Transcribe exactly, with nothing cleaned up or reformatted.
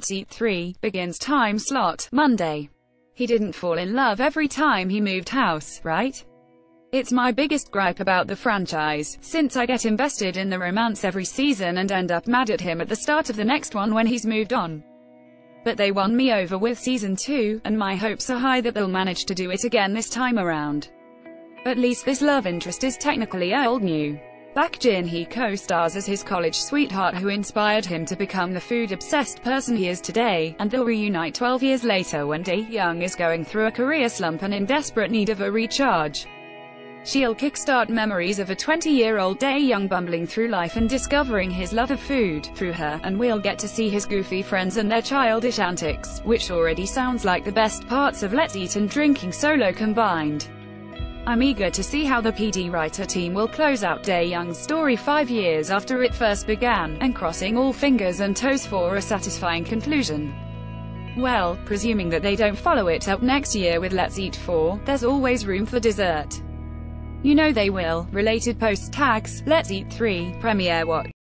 Let's Eat three begins time slot, Monday. He didn't fall in love every time he moved house, right? It's my biggest gripe about the franchise, since I get invested in the romance every season and end up mad at him at the start of the next one when he's moved on. But they won me over with season two, and my hopes are high that they'll manage to do it again this time around. At least this love interest is technically old new. Bak Jin-hee co-stars as his college sweetheart who inspired him to become the food-obsessed person he is today, and they'll reunite twelve years later when Dae-young is going through a career slump and in desperate need of a recharge. She'll kickstart memories of a twenty-year-old Dae-young bumbling through life and discovering his love of food through her, and we'll get to see his goofy friends and their childish antics, which already sounds like the best parts of Let's Eat and Drinking Solo combined. I'm eager to see how the P D writer team will close out Dae-young's story five years after it first began, and crossing all fingers and toes for a satisfying conclusion. Well, presuming that they don't follow it up next year with Let's Eat four, there's always room for dessert. You know they will. Related post tags, Let's Eat three, Premiere Watch.